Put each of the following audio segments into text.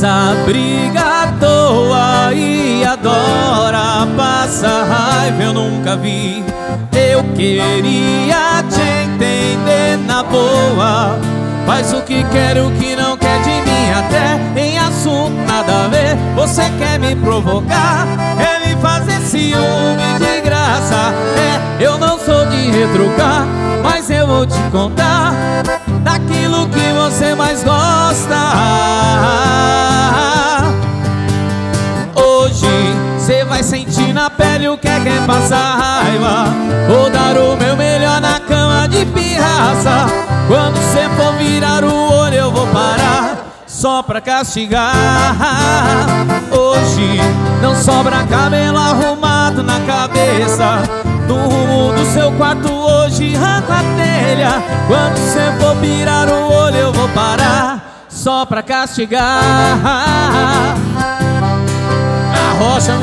Passa briga à toa e adora passar raiva. Eu nunca vi. Eu queria te entender na boa. Faz o que quer, o que não quer de mim. Até em assunto nada a ver você quer me provocar, quer me fazer ciúme de graça. Eu não sou de retrucar, mas eu vou te contar daquilo que você mais gosta. Hoje cê vai sentir na pele o que é passar raiva. Vou dar o meu melhor na cama de pirraça. Quando cê for virar o olho eu vou parar, só pra castigar. Hoje não sobra cabelo arrumado na cabeça. No rumo do seu quarto hoje arranca a telha. Quando cê for virar o olho eu vou parar, só pra castigar. A rocha.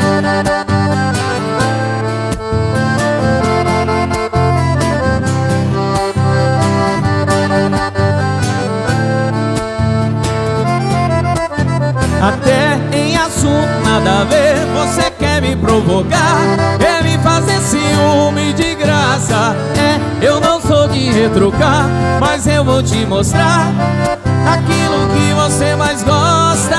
Até em assunto nada a ver você quer me provocar, quer me fazer ciúme de graça. Eu não sou de retrucar, mas eu vou te mostrar aquilo que você mais gosta.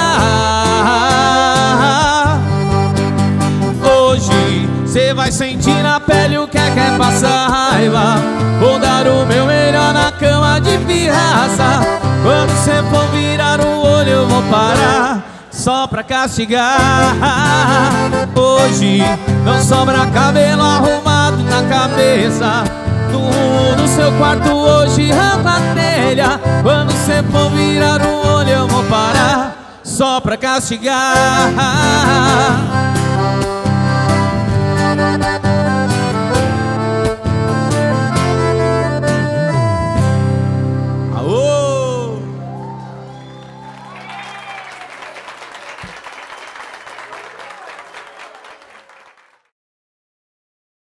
Hoje cê vai sentir na pele o que é passar raiva. Vou dar o meu melhor na cama de pirraça. Quando cê for virar o olho eu vou parar, só pra castigar. Hoje não sobra cabelo arrumado na cabeça. No rumo do seu quarto hoje arranca a telha. Quando cê for virar o olho eu vou parar, só pra castigar.